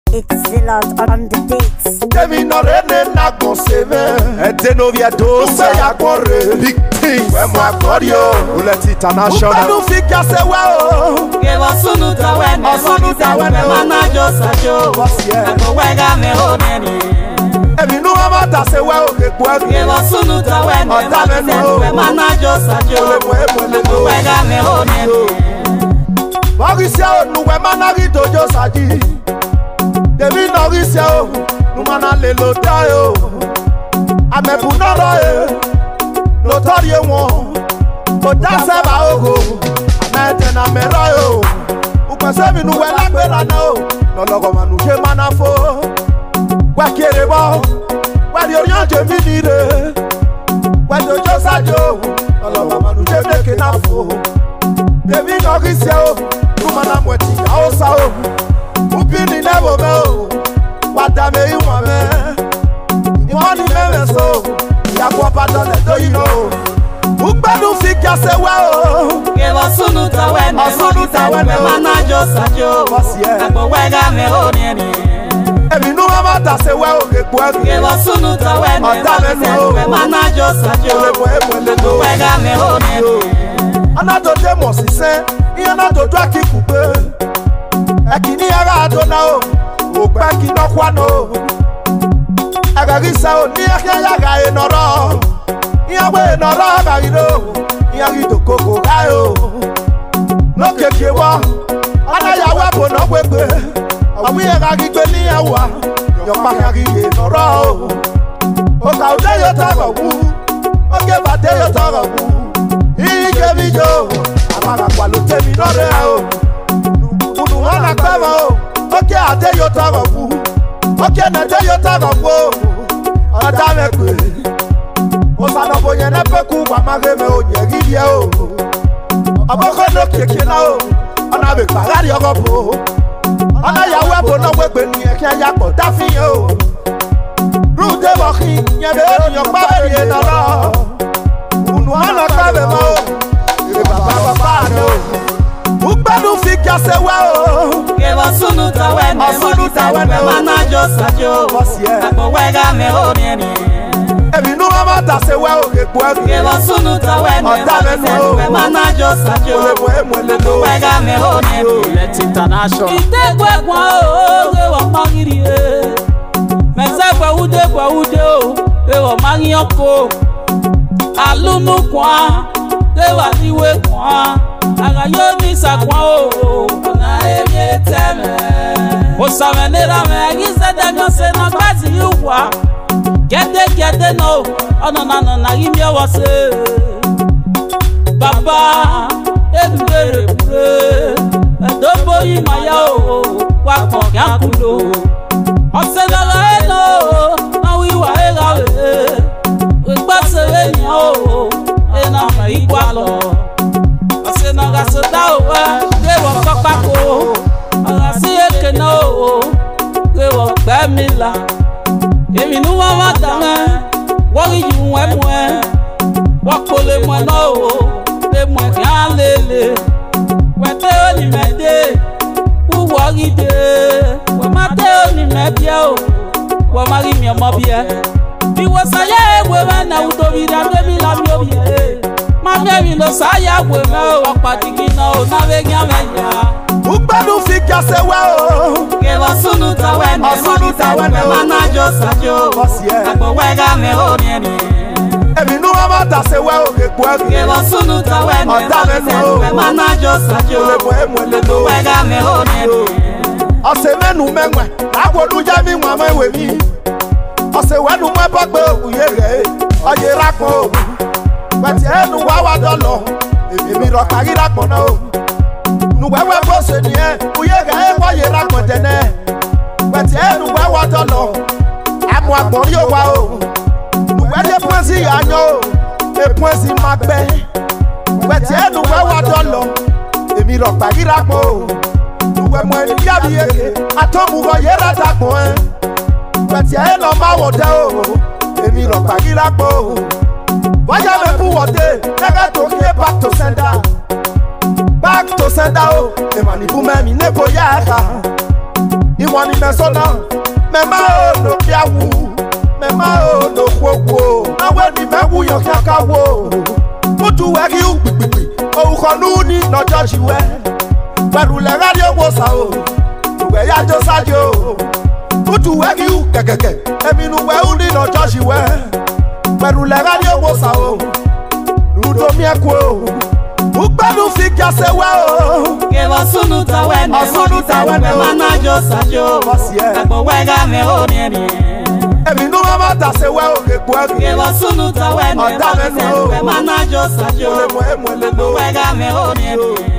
It's Zillard on the beats. Demi no rene na conseve. Ete no via dose ya corre. Big things. We mo accordio. Bullet international. Upenu fika se o. Give us sunu tawene. Sunu tawene. Manajo sajo. Ako wega me honeni. Ebi nu amata se o ke kwa. Give us sunu tawene. Manajo sajo. Ako wega me honeni. Bagisia o nu we managi dojo saji. Devi Norisia o, numana le lota yo. Amebunara e, lotarie won. Oda seba ogo, amete na mera yo. Upese mi nuwe lagbera na o, nologo manu je manafo. Wakere bo, wadi oriente mi nire. Wadi ojo sajo, nologo manu je meke na fo. Devi Norisia o, numana mweti ya osa o. Upini never know what I may want me. You want to never so. Ya papa don't let you know. Upenu fika se well. Give us sunu tawene. Sunu tawene. Manajo sajo. Ako wega me honeni. Ebi nu amata se well. Give us sunu tawene. Manajo sajo. Ako wega me honeni. Anato demo si se. Anato dwa ki coupe. Ekini ara adona o, ogba kino kwano. Agagisa o ni akya ga enoro. Iyawe enoro agiro, iyagi dokoko ga o. Lokeke wa, ana yawe bo no gbegbe. Awi agagi gbe ni awa, yo pa agagi enoro o. O ka ode yo taro wu, o ke bade yo taro wu. Ike mi jo, amara kwa lo temi lore o. Wana kama o, oke ade yo taro wu, oke na de yo taro wu, ada me kwe. O sana bonye na peku kwa mageme o nyegidie o. Aboko no keke na o, ona be parari ogopo. Ona yawe bo no wegbe ni eke yapo dafi o. Rude boki nyebe yo pa be na ro. Unu ana kabe ma o, e baba no. Upenu fika se o. Give us sunu tawene. Sunu tawene. Manajo sajo. Ako wega me honeni. Ebi nu amata se o ke kwa. Give us sunu tawene. Manajo sajo. Ako wega me honeni. Bullet international. Ite kwa o. Ewa magiri e. Mese kwa ude o. Ewa magi oko. Alunu kwa. Ewa niwe kwa. Aga yo ni sakwa o na eme teme o samenera me agise de gose na gbati yuwa gede no ono na imi wose baba edure pure edobo imaya o wa ko yakulo o se la no na wiwa we gbase eni o ena ma igwalo naga soda o we wo papako ara si eke na o we wo gba mi la emi nu wa wa da me wo ri ju we mo e wo ko le mo na o le mo kan lele we te oni me de u wo ri de we ma te oni me bia o wo ma ri mi omo bia bi wo saye we na u to bi da mi la mi obi e Mami lo saya we me o patiki na o na we nya meya. Upenu fika se o. Give us sunu tawene. Sunu tawene. Manajo sajo. Ako wega me honeni. Ebi nu amata se o ke kwa. Give us sunu tawene. Manajo sajo. Ako wega me honeni. Ose menu menwe. Agwodu jami nwa me we mi. Ose wenu mwe pagbe oguye re. Oye rakon. Bati enu wa dolo, ebi ro kagira pona o. Nu wewe bo se ni e, uye ga e wa ye ra kon tene. Bati enu wa dolo, amu agbon yo wa o. Nu we de poesi yanyo, e poesi magbe. Bati enu wa dolo, ebi ro kagira po o. Nu we mo ni ya bi eke, atomu go ye ra ta pon e. Bati enu ma wo de o, ebi ro kagira po o. Waya me pu wote, nega to ke back to sender. Back to sender o, e mani bu me mi ne boya ka. Iwani mesona, mema o no kiawu, mema o no kwowo. Awe ni mewu yo kakawo. Mutu wegi ukpipi, o ukonu ni no judge we. Pẹ̀lú lẹ́rẹ́ ni owó sa o, ìwẹ̀ yájọ́ sájò. Mutu wegi ukẹ̀kẹ̀kẹ̀, èmi nu wẹ̀ ń nínú jọ́ọ̀ṣì wẹ̀. Pẹ̀lú lẹ́rẹ́ ni owó sa o, nudo mi ẹ̀kú o. Ugbẹ́nu fi gẹ̀ẹ́sẹ̀ wẹ̀ o. Kẹ̀wọ̀ sunu tawẹ́ ní Ọ̀sùnù tàwẹ́ ní o. Ẹ̀mẹ́ máa jọ sájò. Bọ́sì ẹ̀. Ẹ̀gbọ́n wẹ́gà mi ò ní ẹ̀mí. Èmi nu wọn máa tàṣe wẹ̀ o kéku ẹ̀rù. Kẹ̀wọ̀ sunu tawẹ́ ní Ọ̀dà mẹ́nu o. Ẹ̀mẹ́ máa jọ sájò. Mo lè mọ ẹ̀mú ẹlẹ́nu. Ẹ̀gbọ́n wẹ́gà mi ò ní ẹ̀mí.